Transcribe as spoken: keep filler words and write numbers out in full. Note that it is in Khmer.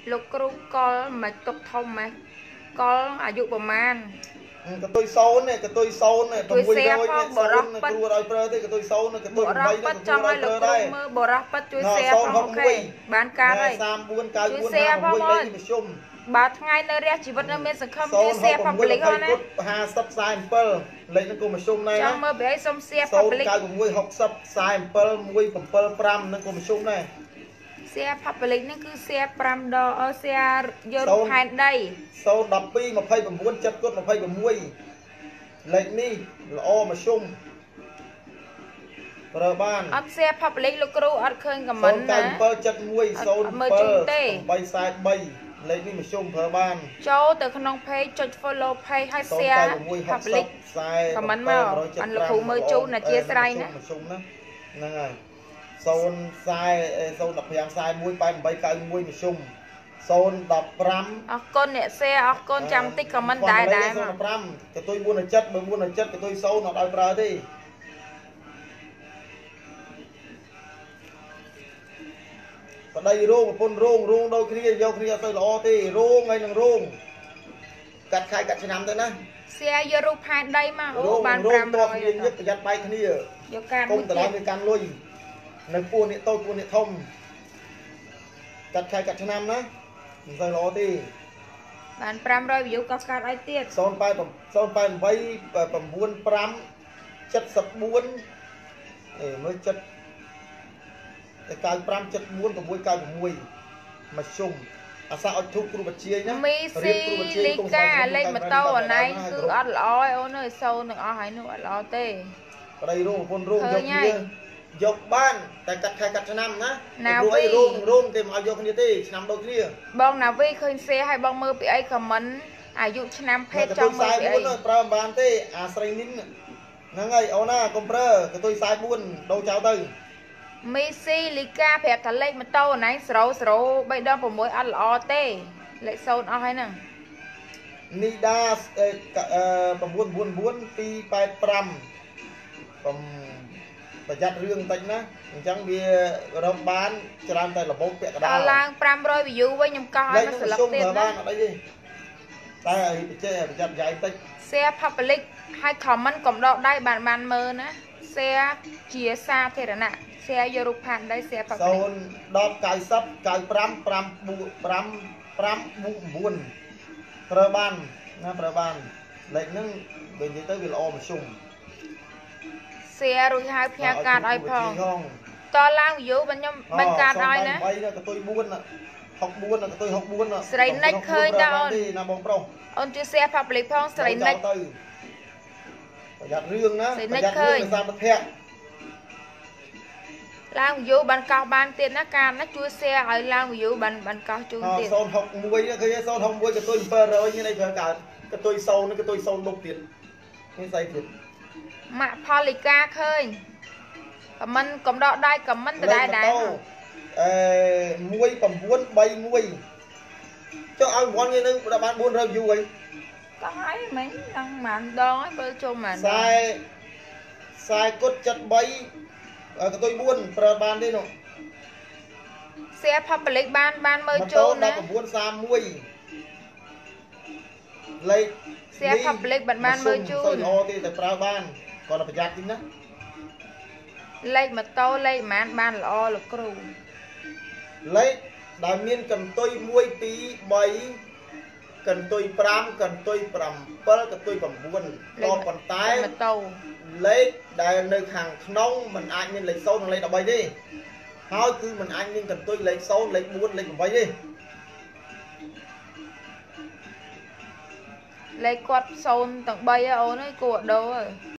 លោកគ្រូកលមិនទុកធំម៉េះកលអាយុប្រមាណកតុយសូននេះកតុយសូននេះជួយแชร์ផងបរោះប៉ិតគ្រូឲ្យប្រើទេកតុយសូននេះកតុយបរោះប៉ិតចង់ឲ្យលោកគ្រូមើលបរោះប៉ិតជួយแชร์ផងអូខេបានការហើយសាមបួនเก้าបួនห้าหกលេខមធ្យមបើថ្ងៃនៅរះជីវិតនៅមានសង្ឃឹមជួយแชร์ public ហ្នឹងណាห้าสิบ สี่สิบ លេខនឹងគុំមធ្យមដែរចង់មើលពីអីសុំ share public เก้าหก หกสิบ สี่สิบ หนึ่ง เจ็ด ห้าនឹងគុំមធ្យមដែរ share public ហ្នឹងគឺ share ห้าដង share យករូបផែនដីศูนย์ หนึ่ง สอง ยี่สิบ เก้า เจ็ด ยี่สิบ หกលេខនេះល្អមធ្យមប្រើបានអត់ share public លោកគ្រូអត់ឃើញ comment ណាศูนย์ เก้า เจ็ด เจ็ด หนึ่ง ศูนย์មើលជូនទេแปด สี่ สาม លេខនេះមធ្យមប្រើបានចូលទៅក្នុង page ចុច follow page ហើយ share public comment មកអនលោកគ្រូមើលជូនអធិស្ឋានណាមធ្យមណាហ្នឹងហើយศูนย์ สี่ ศูนย์ หนึ่ง ห้า สี่ หนึ่ง แปด แปด เก้า หนึ่ง មធ្យមศูนย์ หนึ่ง ห้าអរគុណអ្នក share អរគុណចាំតិច comment ដែរដែរមកศูนย์ ห้า កតុយបួន เจ็ด បើបួន เจ็ด កតុយศูนย์អត់ឲ្យប្រើទេបដៃរោងប្រពន្ធរោងរោងដូចគ្នាយកគ្នាអត់ទៅល្អទេរោងហើយនឹងរោងកាត់ខែកាត់ឆ្នាំទៅណា share យករូបផែនដីមកអូបានห้าร้อยញឹកប្រយ័ត្នបែកគ្នាយកការមួយទៀតកុំតឡើយកាន់លុយនៅពូនេះតូចពូនេះធំកាត់ខែកាត់ឆ្នាំណាមិនទៅល្អទេបានห้าร้อย view ក៏កាត់ឲ្យទៀតศูนย์ แปด ศูนย์ แปด แปด เก้า ห้า เจ็ด สี่ អេមើលចិត្តតែเก้า ห้า เจ็ด สี่ หก เก้า หก មកជុំអាសាអត់ធូបគ្រូបជាណាមីស៊ីលីកាលេខម៉ូតូអណៃគឺអត់ល្អឯអូនអើយសូននឹងអស់ហើយនោះអត់ល្អទេប្តីរោងប្រពន្ធរោងយកគ្នាយកបានតែកាត់ខែកាត់ឆ្នាំណាព្រោះរោងរោងគេមិនឲ្យយកគ្នាទេឆ្នាំដូចគ្នាបងណាវីឃើញ share ឲ្យបងមើលពីអី comment អាយុឆ្នាំភេទចង់មើលពីអីប្រើមិនបានទេអាស្រីនេះហ្នឹងហើយអូនណាកុំប្រើកតុយสี่ ដូរចោលទៅមីស៊ីលីកាប្រាប់ថាលេខម៉ូតូណៃស្រោស្រោបីដង៦អត់ល្អទេលេខសូនអស់ហើយហ្នឹងនីដាអឺ9 9 9 2 8 5ប្រយ័ត្នរឿងបន្តិចណាអញ្ចឹងវារកបានច្រើនតែរបបពាក់កណ្ដាលដល់ឡើងห้าร้อย view វិញខ្ញុំកោះឲ្យមកស្លឹកទៀតណាបានអត់អីទេតែឲ្យបច្ចេកប្រយ័ត្នយាយបន្តិច share public ឲ្យ comment កុំដកដៃបានបានមើលណា share ជាសាធារណៈ share យករូបផែនដី share public ศูนย์ ដប់ เก้า ศูนย์ เก้า ห้า ห้า ห้า 5 9ប្រើបានណាប្រើបានលេខហ្នឹងបើនិយាយទៅវាល្អមធ្យម share រួចហើយផ្ញើកាតឲ្យផងតឡើង view បងខ្ញុំបាញ់កាតឲ្យណាបីកតុយបួន หก បួនកតុយหก បួនស្រីនិចឃើញតើអូនណាបងប្រុសអូនជួយ share public ផងស្រីនិចទៅប្រយ័ត្នរឿងណាប្រយ័ត្នរឿងភាសាប្រភពឡើង view បានកោះបានទៀតណាកាតណាជួយ share ឲ្យឡើង view បានបានកោះជូនទៀតศูนย์ หก หนึ่งឃើញศูนย์ หก หนึ่งកតុយbảyร้อยមានអីប្រើកើតកតុយศูนย์នេះកតុយศูนย์មុខទៀតនេះស្អីទៀតម៉ាក់ផលីកាឃើញ comment កុំដកដៃ comment ដដែលដែរអឺមួយ chín 3 1ចុះឲ្យរង្វាន់នេះនឹងបានbốn trăm view ហីក៏ហើយមិញដល់ប្រហែលដងហើយបើចូលប្រហែលខ្សែខ្សែគុតเจ็ด បីកតុយbốnប្រើបានទេនោះ share public បានបានមើលចូលណា một chín ba mộtលេខ share public បានបានមើលជូនល្អទេតែប្រើបានគាត់ប្រយ័ត្នតិចណាលេខម៉ូតូលេខប៉ុន្មានបានល្អលោកគ្រូលេខដែលមានកន្ទុយmột hai baកន្ទុយ5កន្ទុយ7កន្ទុយ9ក៏ប៉ុន្តែម៉ូតូលេខដែលនៅខាងក្នុងมันអាចមានលេខศูนย์និងលេខ13ទេហើយគឺมันអាចមានកន្ទុយលេខศูนย์លេខbốnលេខ8ទេលេខគាត់ศูนย์ទាំងបីអូនអើយគួរដូរ